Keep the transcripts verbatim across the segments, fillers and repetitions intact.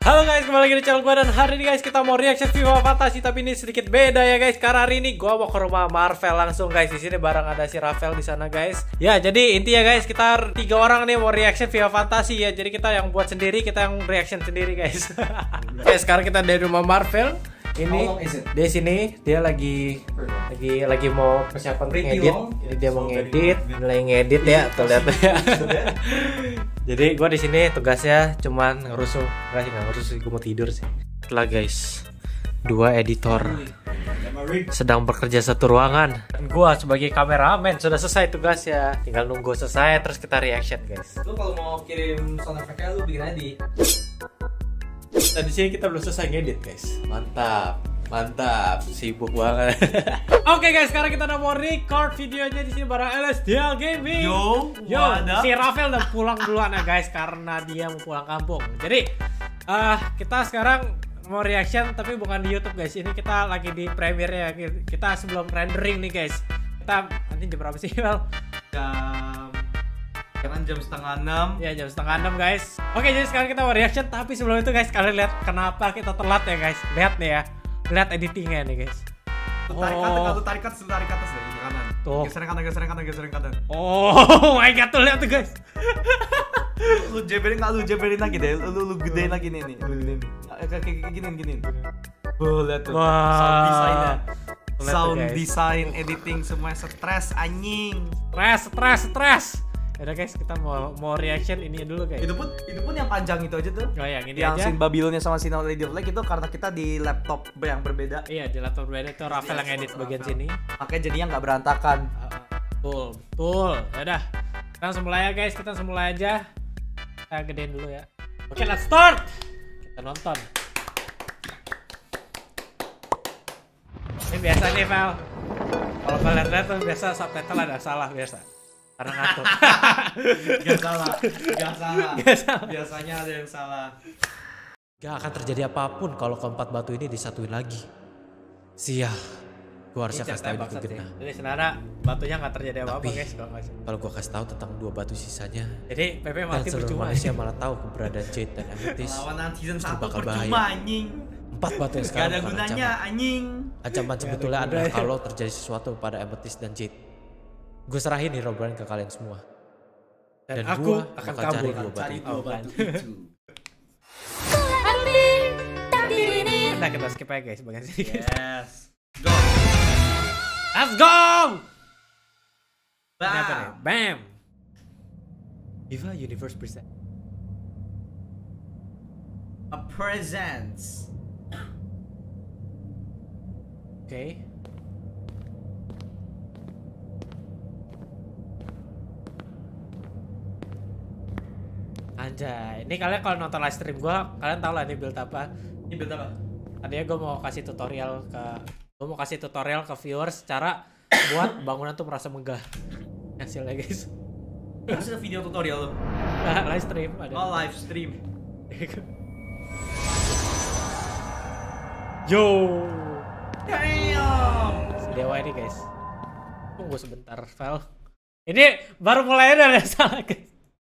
Halo guys, kembali lagi di channel gue dan hari ini guys kita mau reaction FIFA Fantasi, tapi ini sedikit beda ya guys. Karena hari ini gue mau ke rumah Marvel langsung guys. Di sini bareng ada si Rafael di sana guys. Ya jadi intinya guys kita tiga orang nih mau reaction FIFA Fantasi ya. Jadi kita yang buat sendiri, kita yang reaction sendiri guys. Oke, sekarang kita dari rumah Marvel. Ini di sini dia lagi lagi lagi mau persiapan ngedit. Ini dia mau ngedit, mulai ngedit ya, tuh lihat ya. Jadi gue di sini tugasnya cuman ngerusuh, nggak sih nggak ngerusuh, gue mau tidur sih. Setelah guys, dua editor sedang bekerja satu ruangan. Gue sebagai kameramen sudah selesai tugasnya, tinggal nunggu selesai terus kita reaction guys. Lu kalau mau kirim sound effect-nya lu bikin aja di. Nah di sini kita belum selesai ngedit guys. Mantap, mantap, sibuk banget. Oke guys, sekarang kita udah mau record videonya di sini bareng L S D L Gaming. Yo, Yo, si Rafael udah pulang duluan ya guys karena dia mau pulang kampung. Jadi uh, kita sekarang mau reaction tapi bukan di YouTube guys. Ini kita lagi di premiere ya. Kita sebelum rendering nih guys. Kita nanti jam berapa sih Val? Jam Sekarang jam setengah enam. Ya jam setengah enam guys. Oke jadi sekarang kita mau reaction, tapi sebelum itu guys kalian lihat kenapa kita telat ya guys. Lihat nih ya, lihat editingnya nih guys. Lu tarik Oh. atas, lu tarik atas, lu tarik atas deh, ini kanan. Tuh. Geserin kanan, geserin kanan, geserin kanan. Oh my god tuh lihat tuh guys. Lu jeberin nggak, lu jeberin lagi deh, lu lu gedein lagi nih nih, lu gedein. Kayak kayak giniin giniin. Oh lihat tuh. Wah. Sound design-nya. Lihat tuh, Sound guys. design, editing semuanya stres anjing. Stres, stres, stres. Udah guys, kita mau mau reaction ini dulu guys. Itu pun itu pun yang panjang itu aja tuh. Oh yang ini Yang aja. scene Babylonnya sama scene Lady of Light itu karena kita di laptop yang berbeda. Iya di laptop berbeda itu Rafael yang edit bagian sini. Makanya jadinya nggak berantakan. Betul, betul. Ya udah. Kita langsung mulai ya guys, kita langsung mulai aja. Kita gedein dulu ya. Oke, let's start. Kita nonton. Ini biasa nih Val. Kalau kalian lihat tuh biasa subtitle ada salah biasa. Karena ngatur. Gak salah, gak salah. Gak salah. Biasanya ada yang salah. Gak akan terjadi apapun kalau keempat batu ini disatuin lagi. Sial, gua harusnya kasih tahu di Gena. Jadi sebenarnya batunya nggak terjadi apa-apa guys kalau nggak sih. Kalau gua kasih tahu tentang dua batu sisanya, Jadi P P dan mati seluruh percuma. manusia malah tahu keberadaan Jade dan Amethyst. Lawanan season Justru satu bakal percuma anjing. Empat batu yang Gak sekarang ada bukan gunanya ancaman. anjing. Ancaman sebetulnya adalah kalau terjadi sesuatu pada Amethyst dan Jade. Gue serahin nih Robran ke kalian semua. Dan, Dan aku gua akan bakal cari kabur. dua batu Cari itu. dua batu itu. Nah kita skip aja guys bagian sini guys. Yes. Go. Let's go. Ini apa nih? Bam. Bam. Viva Universe present. A presents. Oke. Anjay, ini kalian kalau nonton live stream gua, kalian tau lah ini build apa. Ini build apa? Tadinya gue mau kasih tutorial ke, gue mau kasih tutorial ke viewers cara buat bangunan tuh merasa megah. Hasilnya guys. Kasih video tutorial lu. Nah, live stream ada. Oh live stream. Yo. Damn. Si Dewa ini guys. Tunggu sebentar, Val. Ini baru mulai udah ada salah guys.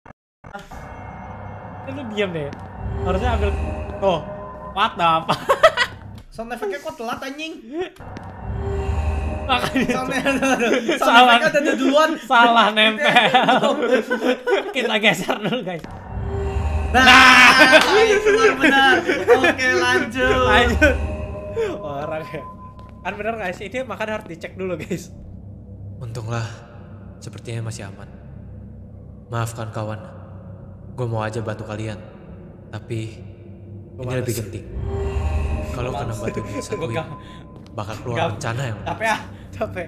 Ini lu diam deh. Harusnya ambil. Oh, what the apa? Sound effect-nya kok telat anjing? Makanya Sound effect- sound Salah. effect-nya ada duluan. salah nempel. Kita geser dulu guys. Nah, itu benar. Oke lanjut. Lanjut. Orang ya. Kan bener guys, ini makanya harus dicek dulu guys. Untunglah, sepertinya masih aman. Maafkan kawan, gue mau aja bantu kalian. Tapi Gua ini males. lebih genting. Kalau kena batu ini disatuin, Gak- bakal keluar gak- rencana yang Capek ya? Capek.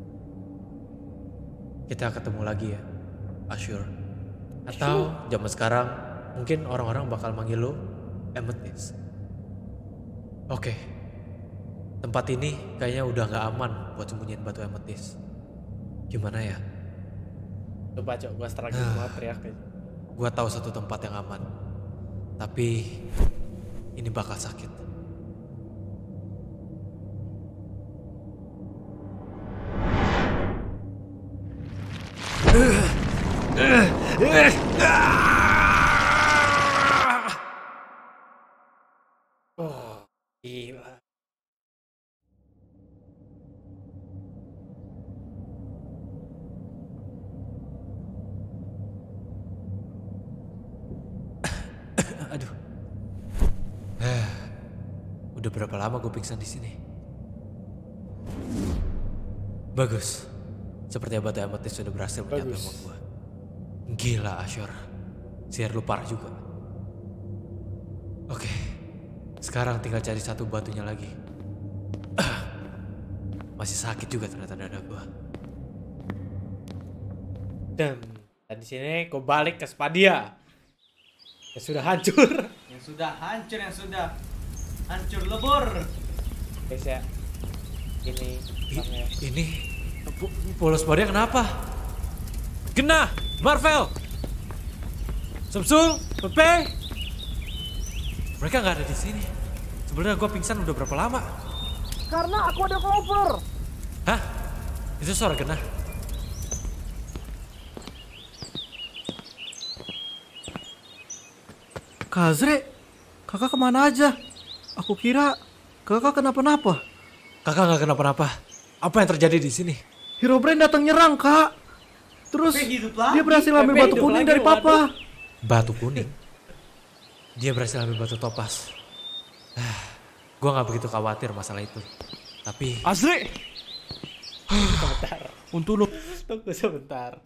kita ketemu lagi ya, Ashur. Atau zaman sekarang mungkin orang-orang bakal manggil lo Amethyst. Oke, tempat ini kayaknya udah nggak aman buat sembunyiin batu Amethyst. Gimana ya? Coba cok, gua strategi Ah. banget teriak guys. Gua tahu satu tempat yang aman, tapi ini bakal sakit. Oh, gila. Aduh. Eh, udah berapa lama gue pingsan di sini? Bagus. Sepertinya batu amethyst sudah berhasil menyatu sama gue. Gila, Ashur. Sihir lu parah juga. Oke. Sekarang tinggal cari satu batunya lagi. Masih sakit juga ternyata dada gue. Dan, dan di sini gue balik ke Spadia. Ya sudah hancur. Yang sudah hancur, yang sudah hancur lebur. Guys ya. Ini. I- ini. Polos Spadia kenapa? Kena! Marvel! Samsul! Pepe! Mereka nggak ada di sini. Sebenarnya gue pingsan udah berapa lama? Karena aku ada cover. Hah? Itu suara Kena? Kak Azre, kakak kemana aja? Aku kira kakak kenapa-napa. Kakak nggak kenapa-napa. Apa yang terjadi di sini? Herobrine datang nyerang, Kak. Terus Pepe hidup lagi. dia berhasil ambil Pepe batu hidup kuning lagi, dari papa. Batu kuning. Dia berhasil ambil batu topas. Gue nggak begitu khawatir masalah itu. Tapi Azre, Sebentar. untuk lu. Tunggu sebentar.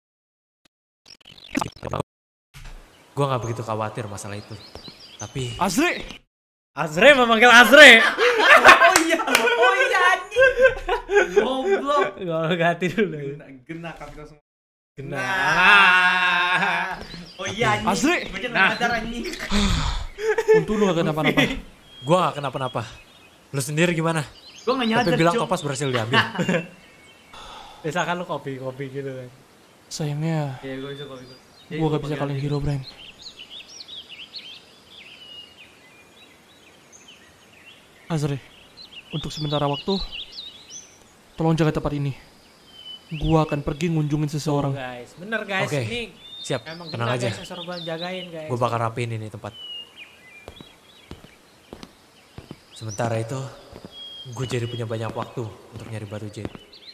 gue nggak begitu khawatir masalah itu. Tapi Azre, Azre memanggil Azre. Oh iya, oh iya anjing. Goblok. Gue ganti dulu. Gena, gena kami langsung. Kena. Nah. Oh iya anjing. Asli. Baca Nah. nadar anjing. untuk lu gak kenapa-napa. gue nggak kenapa-napa. Lu sendiri gimana? Gua enggak nyadar. Tapi bilang Cok. topas berhasil diambil. Misalkan lu kopi-kopi gitu kan. Sayangnya, Iya, gua bisa kok itu. gua gak bisa kalahin Herobrine. Azre, untuk sementara waktu, tolong jaga tempat ini. Gua akan pergi ngunjungin seseorang. Guys, bener guys. Oke. Ini Siap, emang tenang bener aja. guys yang suruh gua jagain guys. Gue bakal rapiin ini tempat. Sementara itu, gue jadi punya banyak waktu untuk nyari batu jade.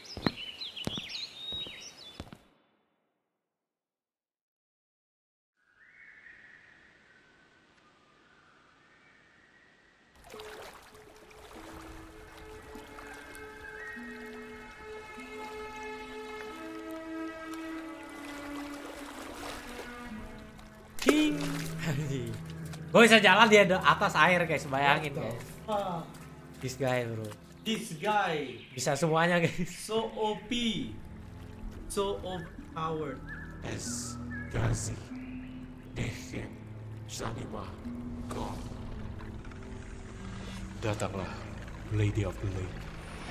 King. Gue bisa jalan di atas air guys, bayangin guys. This guy bro. This guy Bisa semuanya guys. so O P. So overpowered. Es Gazi Dehem Sanima God. Datanglah, Lady of the Lake.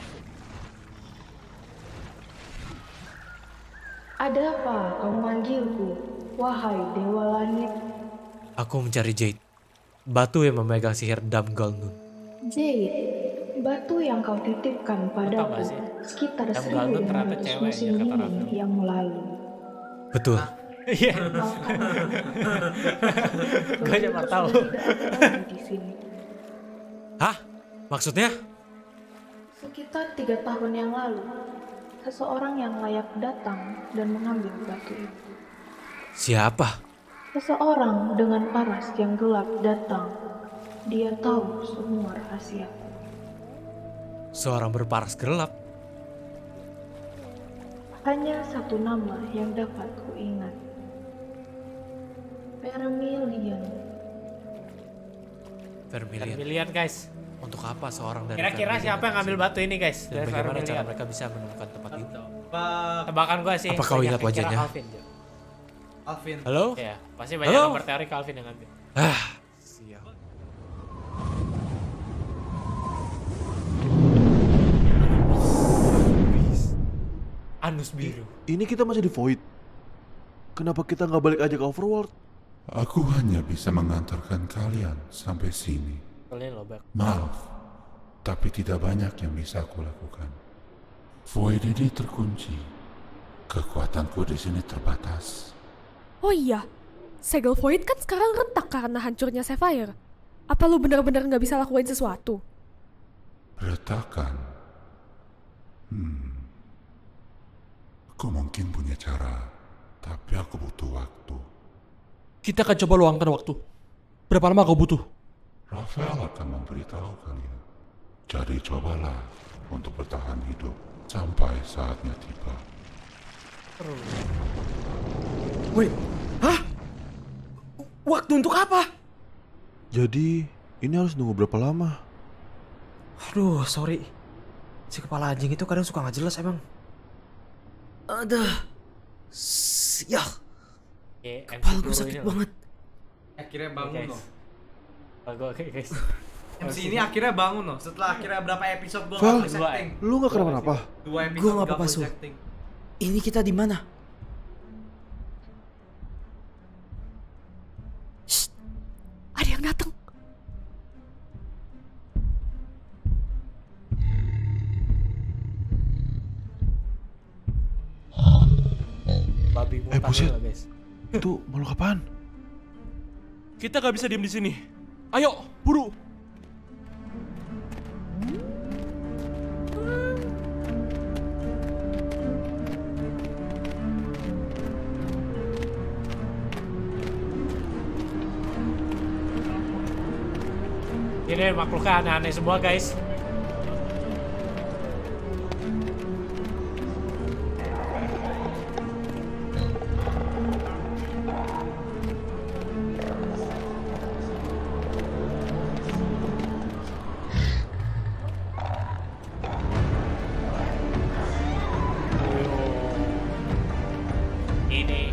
Ada apa kau memanggilku, wahai Dewa Langit? Aku mencari Jade, batu yang memegang sihir Damgal Nun. Jade, batu yang kau titipkan padaku nggak sih? sekitar Damgal seribu Nun lima ternyata ratus cewek musim ya, kata dingin Rafael. yang lalu. Betul. Iya. Maafkan Gue cuma tahu. di sini. Hah? Maksudnya? Sekitar tiga tahun yang lalu, seseorang yang layak datang dan mengambil batu itu. Siapa? Seseorang dengan paras yang gelap datang. Dia tahu semua rahasiaku. Seorang berparas gelap. Hanya satu nama yang dapat kuingat. Vermilion. Vermilion. Vermilion guys. Untuk apa seorang dari Kira-kira Vermilion siapa yang datang ngambil sini? batu ini guys? Dan Dari bagaimana cara Vermilion. mereka bisa menemukan tempat itu? Pak Tebakan gue sih. Apa kau banyak ingat yang kira wajahnya? Calvin, Jo. Alvin. Halo? Iya, pasti banyak Halo? nomor teori Calvin yang ngambil. Ah, sial. Anus biru. Ini kita masih di Void. Kenapa kita nggak balik aja ke Overworld? Aku hanya bisa mengantarkan kalian sampai sini. Kalian lobak. Maaf, tapi tidak banyak yang bisa aku lakukan. Void ini terkunci. Kekuatanku di sini terbatas. Oh iya, segel Void kan sekarang retak karena hancurnya Sapphire. Apa lu bener-bener gak bisa lakuin sesuatu? Retakan. Hmm. Aku mungkin punya cara, tapi aku butuh waktu. Kita akan coba luangkan waktu. Berapa lama kau butuh? Rafael akan memberitahu kalian. Jadi cobalah untuk bertahan hidup sampai saatnya tiba. Wait, hah? Waktu untuk apa? Jadi, ini harus nunggu berapa lama? Aduh, sorry. Si kepala anjing itu kadang suka gak jelas emang. Aduh. Sial. Kepala gue sakit banget. Akhirnya bangun guys. loh. Lagu oke guys. M C ini akhirnya bangun loh. Setelah akhirnya berapa episode gue Val, gak voice acting. lu gak kenapa-napa? Dua episode Gue gak gak apa-apa, voice Sul. acting. Ini kita di mana? Shh, ada yang datang. Babi Eh, mutang buset. lah guys. Itu makhluk apaan? Kita gak bisa diam di sini. Ayo, buru. Ini makhluknya aneh-aneh semua guys. Ini.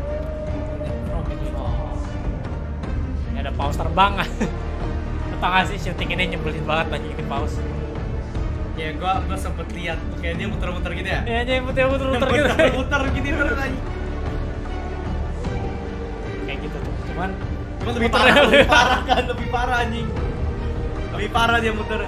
Ini ada paus terbang. Tau gak sih syuting ini nyebelin banget lagi ini paus. Ya gua gua sempet lihat kayak dia muter-muter gitu ya. Ya dia muter-muter gitu. Muter-muter gini terus aja. Kayak gitu tuh. Cuman Cuma lebih muternya parah, lebih parah kan, lebih parah anjing. Lebih parah dia muter.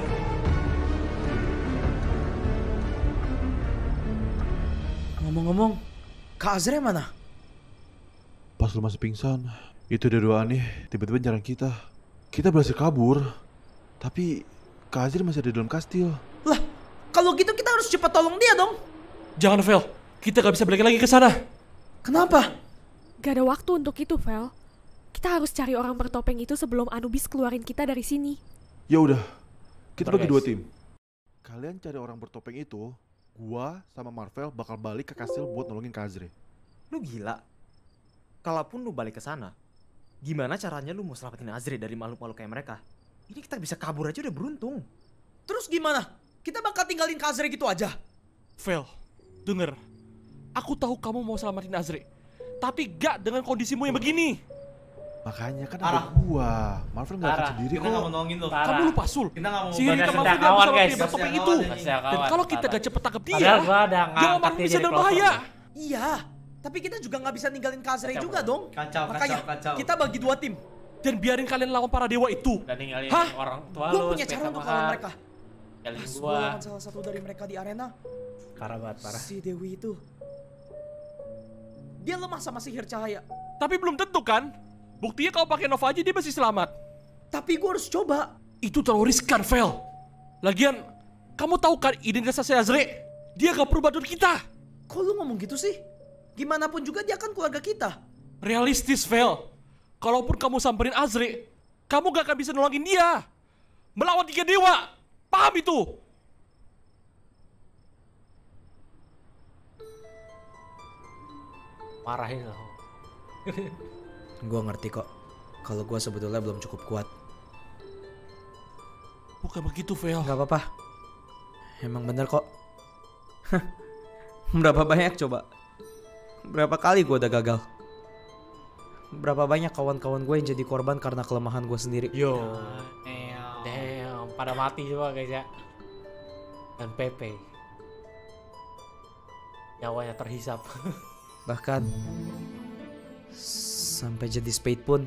Ngomong-ngomong, Kak Azra mana? Pas lu masih pingsan, itu dia dua aneh tiba-tiba nyerang kita. Kita berhasil kabur, tapi Kak Azir masih ada di dalam kastil. Lah, kalau gitu kita harus cepat tolong dia dong. Jangan, Vel. Kita gak bisa balik lagi ke sana. Kenapa? Gak ada waktu untuk itu, Vel. Kita harus cari orang bertopeng itu sebelum Anubis keluarin kita dari sini. Ya udah, kita Bentar, bagi guys. dua tim. Kalian cari orang bertopeng itu, gua sama Marvel bakal balik ke kastil buat nolongin Kak Azre. Lu gila. Kalaupun lu balik ke sana, gimana caranya lu mau selamatin Azri dari makhluk-makhluk kayak mereka? Ini kita bisa kabur aja udah beruntung. Terus gimana? Kita bakal tinggalin Kak Azri gitu aja? Vel, denger. Aku tahu kamu mau selamatin Azri. Tapi gak dengan kondisimu yang begini. Makanya kan Parah. ada gua. Marvel nggak akan Parah. sendiri Kita nggak mau kok. nolongin lo. Parah. Kamu lupa, Sul. Kita nggak mau Sihir Banyak hitam sedang aku dia kawan, bisa guys. pakai bertopeng Banyak itu. kawan, Masih Dan kawan, kalau kita parah. gak cepet tangkap dia, Padahal gua ada Jawa ngangkat Marvel dia bisa jadi dalam clover. bahaya. Iya, tapi kita juga nggak bisa ninggalin Kak Azri Kacau, juga bro. dong. Kacau, Makanya kacau, kacau. kita bagi dua tim. Dan biarin kalian lawan para dewa itu. Dan ninggalin Hah? orang tua Gue lu. punya Space cara untuk sama lawan Har. mereka. Tinggalin Pas gue gua. lawan salah satu dari mereka di arena, Parah banget, parah. si Dewi itu, dia lemah sama sihir cahaya. Tapi belum tentu kan? Buktinya kalau pakai Nova aja dia masih selamat. Tapi gue harus coba. Itu terlalu riskan, Vel. Lagian, kamu tahu kan identitasnya Azre? Dia gak perlu bantuin kita. Kok lu ngomong gitu sih? Gimana pun juga dia kan keluarga kita. Realistis, Vel. Kalaupun kamu samperin Azre, kamu gak akan bisa nolongin dia. Melawan tiga dewa. Paham itu? Marahin lo. Gue ngerti kok. Kalau gue sebetulnya belum cukup kuat. Bukan begitu, Vel. Gak apa-apa. Emang bener kok. Berapa banyak coba? Berapa kali gue udah gagal? Berapa banyak kawan-kawan gue yang jadi korban karena kelemahan gue sendiri? Yo. Damn. Damn, pada mati semua guys ya. Dan Pepe. Nyawanya terhisap. Bahkan sampai jadi Spade pun.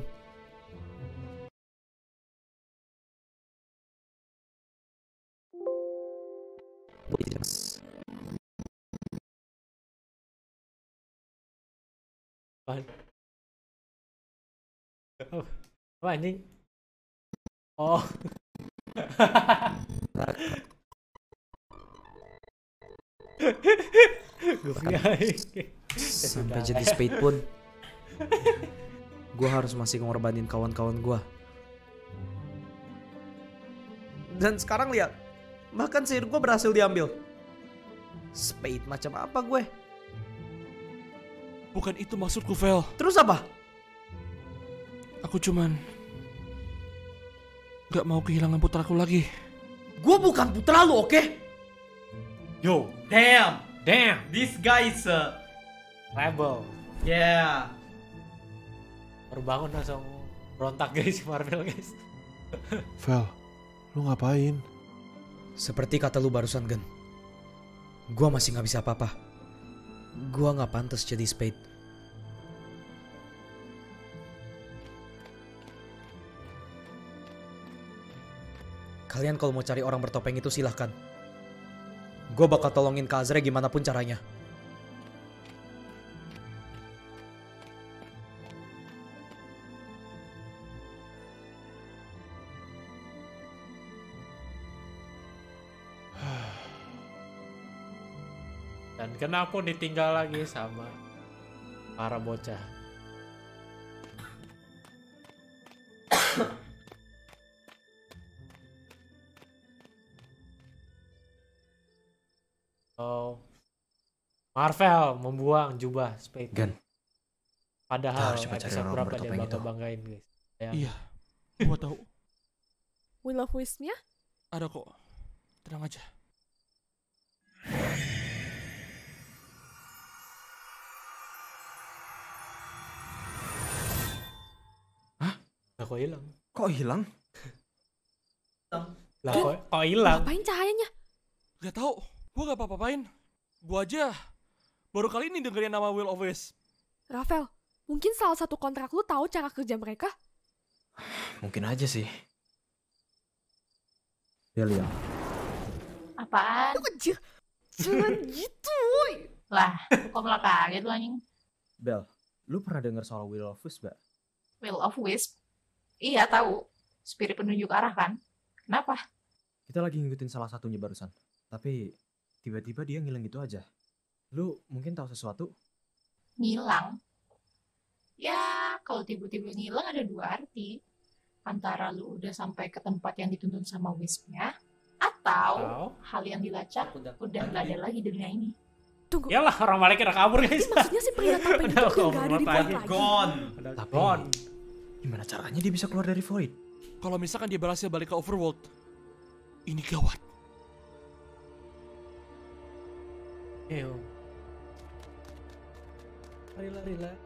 Apaan? Apa anjing? Oh. Sampai jadi Spade pun, gue harus masih ngorbanin kawan-kawan gue. Dan sekarang lihat, bahkan sihir gue berhasil diambil. Spade macam apa gue? Bukan itu maksudku, Vel. Terus apa? Aku cuman gak mau kehilangan putraku lagi. Gue bukan putra lu, oke? Okay? Yo, damn, Damn, this guy is a rebel. yeah. Baru bangun langsung berontak guys, Marvel guys. Vel, lu ngapain? Seperti kata lu barusan, Gen. Gua masih gak bisa apa-apa. Gua gak pantas jadi Spade. Kalian kalau mau cari orang bertopeng itu silahkan. Gua bakal tolongin Kak Azra gimana pun caranya. Dan kenapa ditinggal lagi sama para bocah? Oh, Marvel membuang jubah Spade. Gan. Padahal Kita harus coba cari episode orang berapa dia bertopeng bakal itu. banggain guys. Ya. Iya, gua tahu. Will of Wisp-nya? Ada kok. Tenang aja. Lah kok hilang? Kok hilang? Lah kok kok hilang? Ngapain cahayanya? Gak tahu. Gua gak apa-apain. Gua aja baru kali ini dengerin nama Will of Wisp. Rafael, mungkin salah satu kontrak lu tahu cara kerja mereka? Mungkin aja sih. Delia. Apaan? Anjir, jangan gitu. Lah, kok malah kaget lu anjing? Bel, lu pernah denger soal Will of Wisp gak? Will of Wisp? Iya, tahu. Spirit penunjuk arah kan? Kenapa? Kita lagi ngikutin salah satunya barusan. Tapi tiba-tiba dia ngilang gitu aja. Lu mungkin tahu sesuatu? Ngilang? Ya, kalau tiba-tiba ngilang ada dua arti. Antara lu udah sampai ke tempat yang dituntun sama Wisp-nya, atau Atau? hal yang dilacak udah nggak ada lagi di dunia ini. Tunggu, Yalah orang balik udah kabur guys. ini maksudnya si pria topeng itu Udah udah gak ada di kabur Void lagi. lagi. Gone. Udah Tapi gone. gimana caranya dia bisa keluar dari Void? Kalau misalkan dia berhasil balik ke Overworld, ini gawat. Ew. Lari lari lah.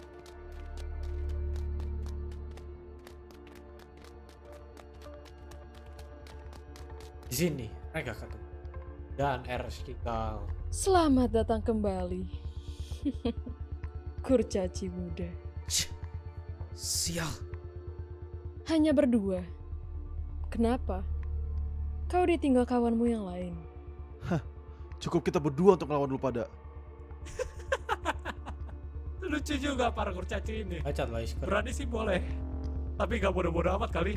Di sini mereka ketemu dan Eres Kikal. Selamat datang kembali. Kurcaci muda. Sial. Hanya berdua. Kenapa? Kau ditinggal kawanmu yang lain. Cukup kita berdua untuk melawan lu pada. Lucu juga para kurcaci ini. Bacat lah Iskor. Berani sih boleh, tapi gak bodoh-bodoh amat kali.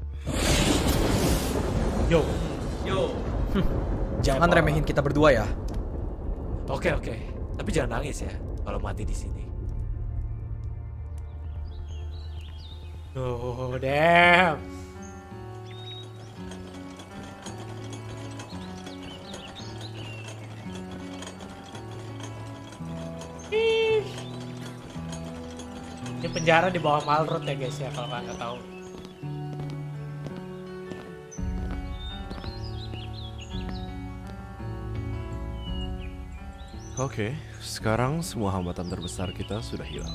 Yo. Yo. Jangan remehin kita berdua ya. Oke oke, tapi jangan nangis ya kalau mati di sini. Oh damn. Ih. Ini penjara di bawah Malrot ya guys ya kalau kalian nggak tahu. Oke, sekarang semua hambatan terbesar kita sudah hilang.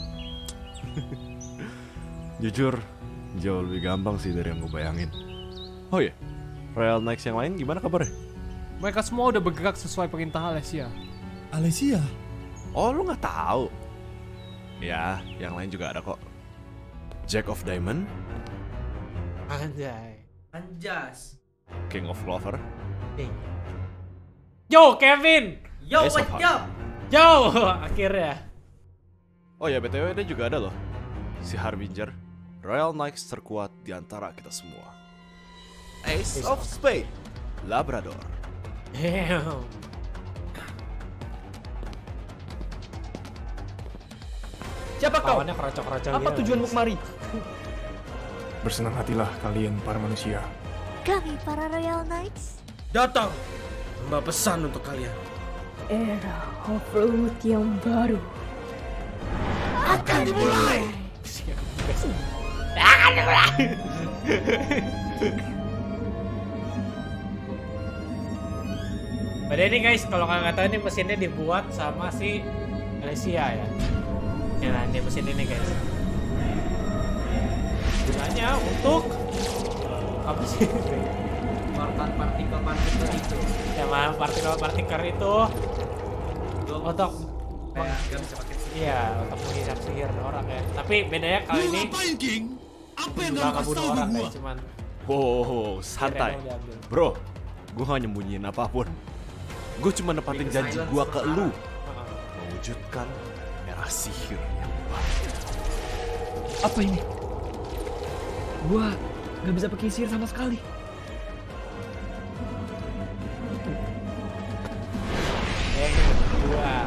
Jujur, jauh lebih gampang sih dari yang gue bayangin. Oh iya, Royal Knights yang lain gimana kabarnya? Mereka semua udah bergerak sesuai perintah Alessia. Alessia? Oh, lu nggak tahu? Ya, yang lain juga ada kok. Jack of Diamond, Anjay. Anjas. King of Clover, Yo Kevin. Yo, Ace of what's Hearts. up? Yo akhirnya. Oh ya, B T W dia juga ada loh. Si Harbinger, Royal Knights terkuat di antara kita semua. Ace of Spade, Labrador. Damn. Siapa kau? Lawannya kerocok-kerocok Apa gitu. tujuanmu kemari? Bersenang hatilah kalian para manusia. Kami para Royal Knights. Datang, membawa pesan untuk kalian. Era Overwood yang baru akan dimulai. Akan dimulai. Padahal ini guys, kalau kalian nggak tahu ini mesinnya dibuat sama si Alicia ya. Ya, nah, ini mesin ini guys. Gunanya untuk apa sih? Mengeluarkan partikel-partikel itu. Ya, mah partikel-partikel itu untuk kayak nggak bisa pakai sihir. Iya, untuk menghisap sihir orang ya. Tapi bedanya kali ini ngapain, King? Apa yang nggak kamu kasih bunuh tahu orang gua? guys, cuman Wow, santai. sihirnya yang diambil. Bro, gue gak nyembunyiin apapun. Gue cuma nepatin janji gue ke lu. Mewujudkan era sihir yang baru. Apa ini? Gua nggak bisa pakai sihir sama sekali. Dua.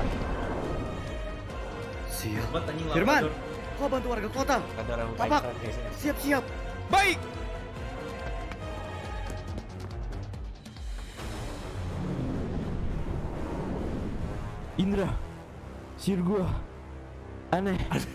Siap. Firman, kau bantu warga kota. Ada orang baik Tapak, kan, guys, ya. siap-siap. Baik. Indra, sihir gua aneh.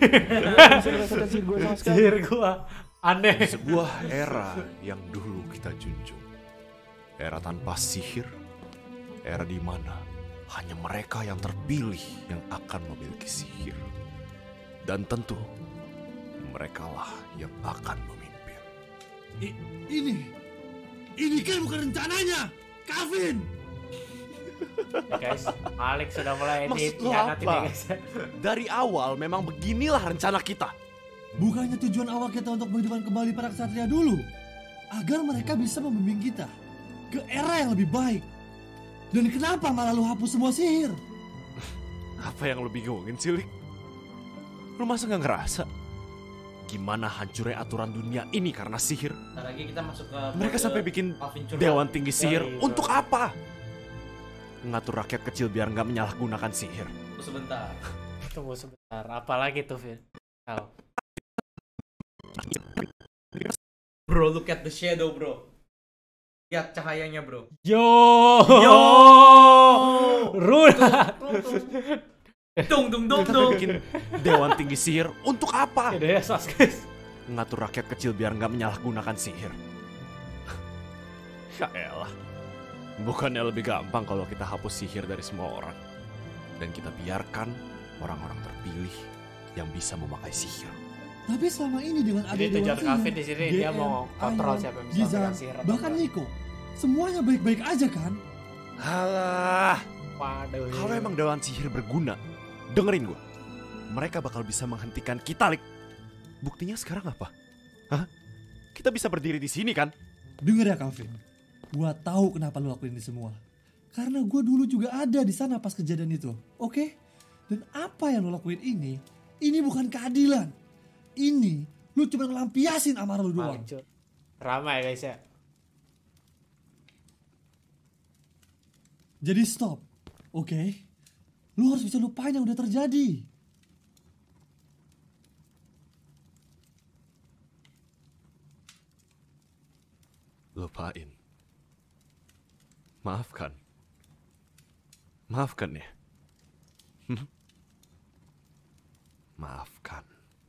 Sihir gua aneh. Sebuah era yang dulu kita junjung. Era tanpa sihir. Era di mana hanya mereka yang terpilih yang akan memiliki sihir. Dan tentu merekalah yang akan memimpin. I, ini, ini kan bukan rencananya, Kevin. Ya guys, Malik sudah mulai Maksud lo dikhianati nih apa? guys. Dari awal memang beginilah rencana kita. Bukannya tujuan awal kita untuk menghidupkan kembali para ksatria dulu, agar mereka bisa membimbing kita ke era yang lebih baik. Dan kenapa malah lu hapus semua sihir? Apa yang lu bingungin sih, Lik? Lu masa gak ngerasa? Gimana hancurnya aturan dunia ini karena sihir? Ntar lagi kita masuk ke Mereka sampai bikin Alvin Curhat. dewan tinggi sihir. Dari- Untuk apa? Ngatur rakyat kecil biar nggak menyalahgunakan sihir. Tunggu sebentar. Tunggu sebentar, apalagi tuh Vin? Kau. Bro, look at the shadow, bro. Lihat cahayanya, bro. Yo. Yo. Runa. Dung dung dung Kita dung. bikin dewan tinggi sihir. Untuk apa? Ya sos guys. Ngatur rakyat kecil biar nggak menyalahgunakan sihir. Ya elah. Bukannya lebih gampang kalau kita hapus sihir dari semua orang. Dan kita biarkan orang-orang terpilih yang bisa memakai sihir. Tapi selama ini dengan ada Jadi tujuan Dewan Kevin Sihir, di sini G dia M, mau kontrol Ayan, siapa yang bisa Gizar, megang sihir atau bahkan enggak. Nico, semuanya baik-baik aja kan? Halah. Waduh. Kalau emang dewan sihir berguna, dengerin gua. Mereka bakal bisa menghentikan kita, Lik. Buktinya sekarang apa? Hah? Kita bisa berdiri di sini kan? Dengar ya Calvin, gua tahu kenapa lu lakuin ini semua. Karena gua dulu juga ada di sana pas kejadian itu, oke? Dan apa yang lu lakuin ini, ini bukan keadilan. Ini lu cuma ngelampiasin amarah lu doang. Mancur. Ramai guys ya. Jadi stop, oke? Lu harus bisa lupain yang udah terjadi. Lupain. Maafkan. Maafkan ya. Hmm? Maafkan.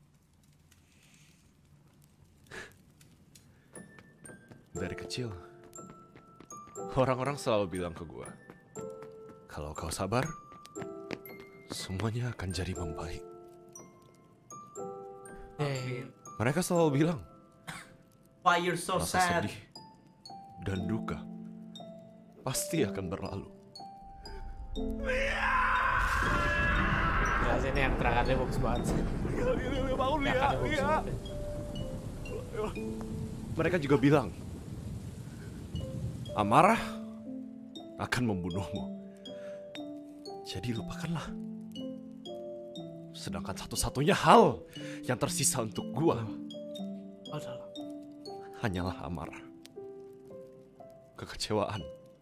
Dari kecil, orang-orang selalu bilang ke gua, kalau kau sabar, semuanya akan jadi membaik. Hey. Mereka selalu bilang, Why you're so rasa sad? sedih dan duka pasti akan berlalu. Jelas ini yang terakhirnya bagus banget sih. Bangun, Yang akan bagus banget. Mereka juga bilang, amarah akan membunuhmu. Jadi lupakanlah. Sedangkan satu-satunya hal yang tersisa untuk gua adalah hanyalah amarah. kekecewaan,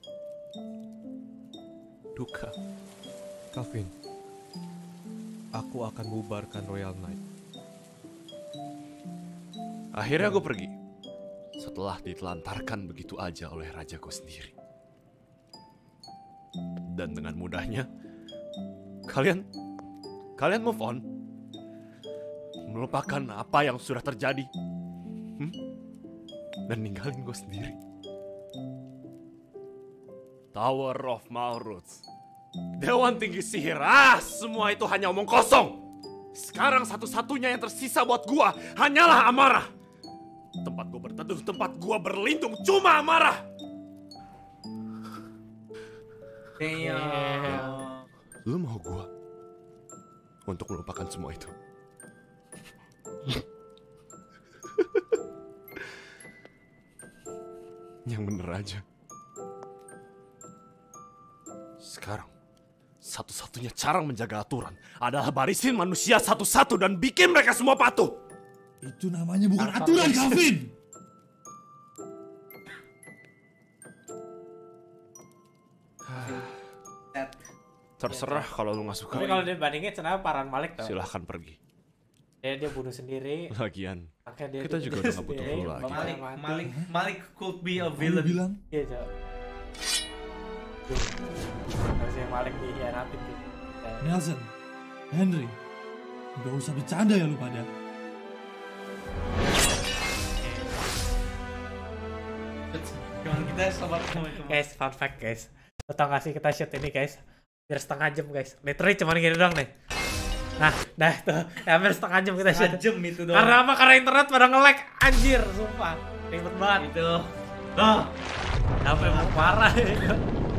duka. Calvin, aku akan bubarkan Royal Knight. Akhirnya gue pergi setelah ditelantarkan begitu aja oleh rajaku sendiri. Dan dengan mudahnya kalian kalian move on, melupakan apa yang sudah terjadi, hmm? dan ninggalin gue sendiri. Tower of Malruth, Dewan Tinggi Sihir, ah, semua itu hanya omong kosong. Sekarang satu-satunya yang tersisa buat gua hanyalah amarah. Tempat gua berteduh, tempat gua berlindung cuma amarah. Damn. Lu mau gua untuk melupakan semua itu? Yang bener aja. Sekarang, satu-satunya cara menjaga aturan adalah barisin manusia satu-satu dan bikin mereka semua patuh. Itu namanya bukan aturan, Calvin. Terserah kalau lu gak suka. Tapi kalau dia bandingin kenapa Paran Malik tau? Silahkan pergi. Dia dia bunuh sendiri. Lagian, dia kita juga udah gak butuh sendiri, lu lagi. Malik, Malik, Malik could be a Kamu villain. bilang? Iya, Cok. Harusnya Malik dihianatin tuh. Nelson, Henry, gak usah bercanda ya lu pada. Cuman kita sobat teman-teman. Guys, fun fact guys. Lo tau gak sih kita shoot ini guys? Hampir setengah jam guys. Literally cuman gini doang nih. Nah, dah tuh. Ya, hampir setengah jam kita shoot. Setengah jam itu doang. Karena apa? Karena internet pada nge-lag. Anjir, sumpah. Ribet banget. Itu. Oh. Apa yang mau parah ya?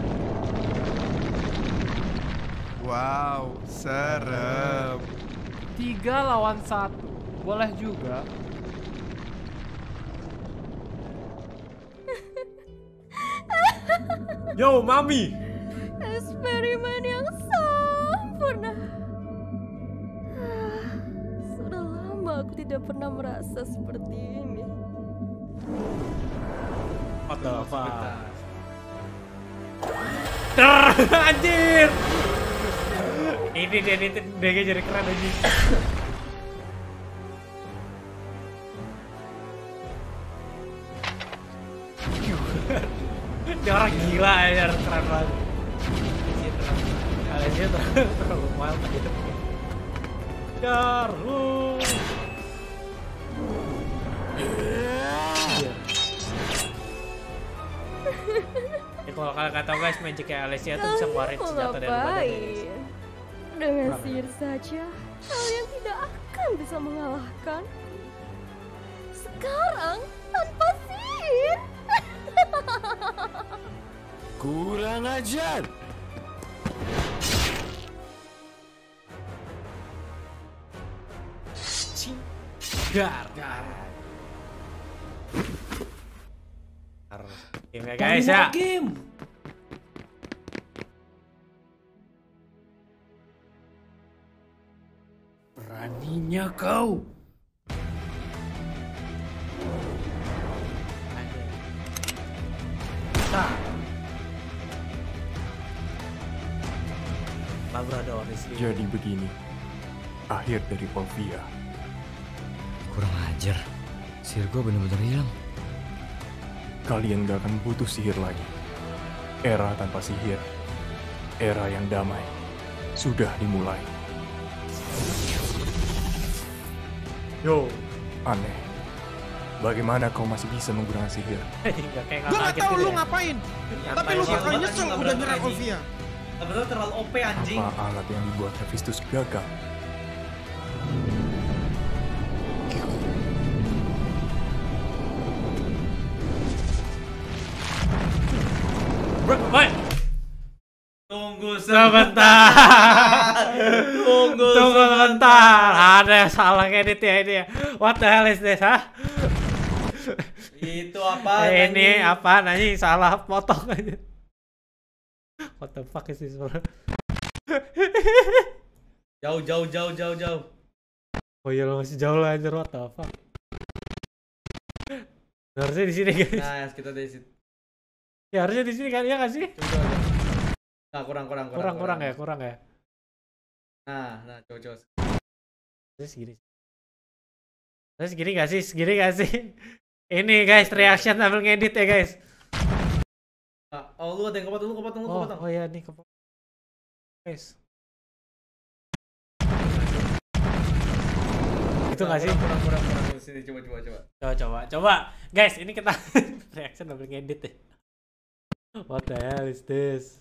Wow, serem. Tiga lawan satu. Boleh juga. Yo, Mami. Eksperimen yang sempurna. Sudah lama aku tidak pernah merasa seperti ini. What the fuck? Anjir. Ini dia ini dia jadi keren aja. Dia orang gila ya, keren banget. Kalian terlalu terlalu wild gitu. Darlu. Ya kalau kalian nggak tahu guys, magicnya Alessia tuh bisa ngeluarin senjata dari badannya guys. Dengan sihir saja, kalian tidak akan bisa mengalahkan. Sekarang tanpa sihir. Kurang ajar. Gar. Gar. Game ya guys ya. Game. Beraninya kau. Jadi begini, akhir dari Polvia. Kurang ajar. Sihir gue bener-bener hilang. Kalian gak akan butuh sihir lagi. Era tanpa sihir, era yang damai, sudah dimulai. Yo. Aneh. Bagaimana kau masih bisa menggunakan sihir? Gue gak tau lu ngapain, tapi lu bakal nyesel udah nyerang Olvia. Betul terlalu O P anjing. Apa alat yang dibuat Hephaestus gagal? Bye. Tunggu sebentar. Tunggu Tunggu sebentar. Ada yang salah edit ya ini ya. What the hell is this, ha? Itu apa? Ini apa? Nanti salah potong aja. What the fuck is this, bro? Jauh, jauh, jauh, jauh, jauh. Oh iya, lo masih jauh lah anjir, what the fuck? Harusnya di sini guys. Nah, kita di situ. Ya harusnya di sini kan, ya nggak sih? Nah, kurang kurang Kurang kurang ya, kurang ya. Nah, nah, coba coba. Terus segini. Terus segini nggak sih? Segini nggak sih? Ini guys, reaction sambil ngedit ya guys. Oh, lu ada yang kepotong, lu kepotong, lu kepotong. Oh, oh ya nih kepotong. Guys. Itu nggak sih? Kurang kurang kurang. Sini coba coba coba. Coba coba coba. Guys, ini kita reaction sambil ngedit ya. What the hell is this?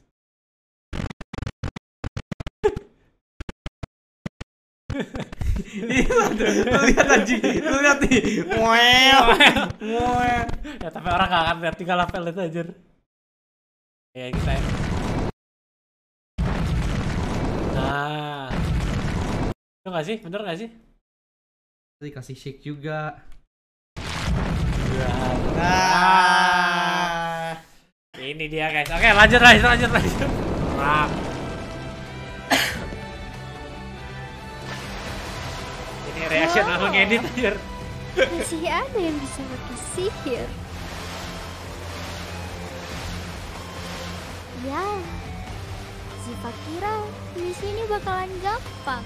Lu lihat anjing, lu lihat nih. Wow. Wow. Ya tapi orang gak akan lihat tinggal level itu aja. Ya kita. Nah. Itu nggak sih? Bener nggak sih? Dikasih shake juga. Nah. Ini dia guys. Oke, lanjut lanjut lanjut lanjut. Nah. Ini reaction aku ngedit aja. Masih ada yang bisa pakai sihir. Ya, Ziva kira di sini bakalan gampang.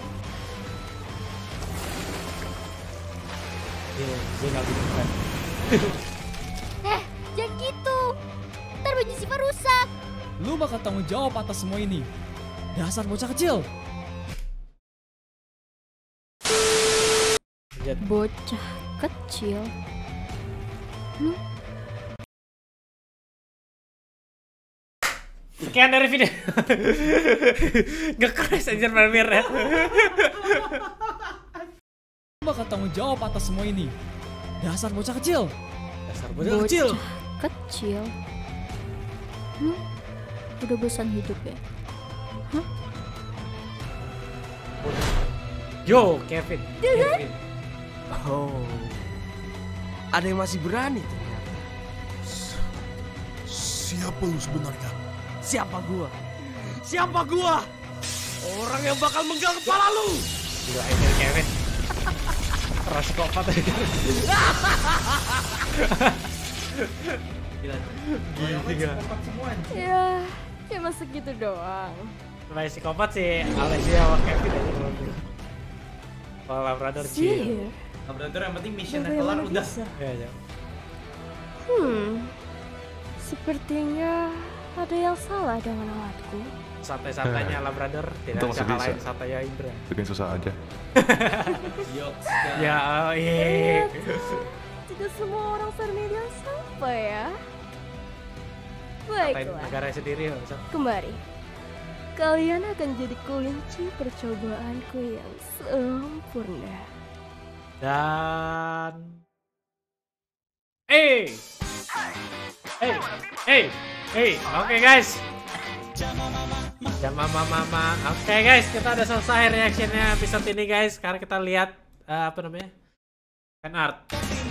Iya, gue nggak bisa kan. Eh, jangan gitu. Ntar baju Ziva rusak. Lu bakal tanggung jawab atas semua ini. Dasar bocah kecil. Bocah kecil. Hmm? Sekian dari video. Nge-crash aja Premiere. Lu bakal tanggung jawab atas semua ini. Dasar bocah kecil. Dasar Bocah kecil. Kecil. Hmm? Udah bosan hidup ya? Hah? Yo, Kevin. Kevin. Oh, ada yang masih berani ternyata. Siapa lu sebenarnya? Siapa gua? Siapa gua? Orang yang bakal menggal kepala lu. Gila aja Kevin. Terus kopat aja. Gila. Gila. Ya, cuma segitu doang. Selain psikopat sih, Alessia sama Kevin aja belum. Kalau Labrador sih. Labrador yang penting missionnya kelar udah. Ya, ya. Hmm, sepertinya ada yang salah dengan alatku. Santai-santainya Labrador tidak bisa kalahin santainya Indra. Bikin susah aja. Ya, oh, iya. Tidak semua orang Vermilion sama ya. Baiklah. Negara sendiri bisa. Kembali. Kalian akan jadi kelinci percobaanku yang sempurna. Dan eh eh eh eh oke guys, jam mama mama oke okay, guys, kita udah selesai reactionnya episode ini guys. Sekarang kita lihat uh, apa namanya, fan art.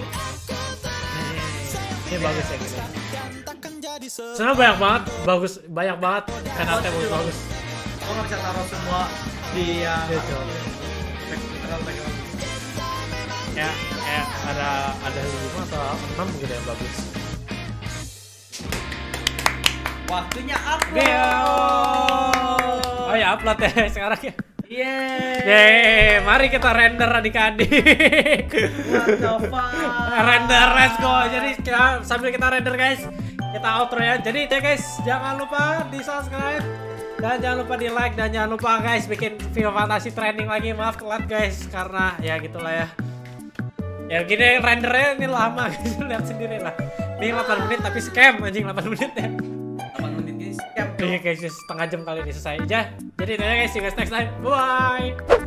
Ini bagus ya guys. Sebenarnya banyak banget, bagus, banyak banget fan artnya bagus bagus. Gue nggak bisa taruh semua di yang ya, ya ada ada lima atau enam gitu yang bagus. Waktunya upload. Oh ya upload ya sekarang ya. Yeay. Yeay, mari kita render adik-adik. What the fuck? Render, let's go. Jadi kita, sambil kita render guys, kita outro ya. Jadi ya guys, jangan lupa di subscribe. Dan jangan lupa di like, dan jangan lupa guys bikin video fantasi trending lagi. Maaf telat guys, karena ya gitulah ya. Ya gini rendernya ini lama guys, lihat sendiri lah. Ini delapan menit tapi scam anjing, delapan menit ya. delapan menit ini scam. Iya guys, setengah jam kali ini selesai aja. Jadi itu ya guys, see you guys next time. Bye.